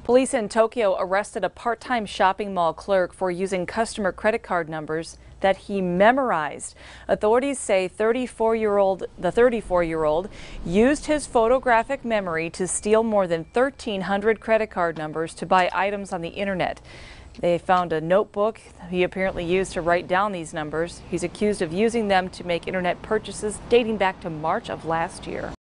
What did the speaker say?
Police in Tokyo arrested a part-time shopping mall clerk for using customer credit card numbers that he memorized. Authorities say the 34-year-old used his photographic memory to steal more than 1,300 credit card numbers to buy items on the internet. They found a notebook he apparently used to write down these numbers. He's accused of using them to make internet purchases dating back to March of last year.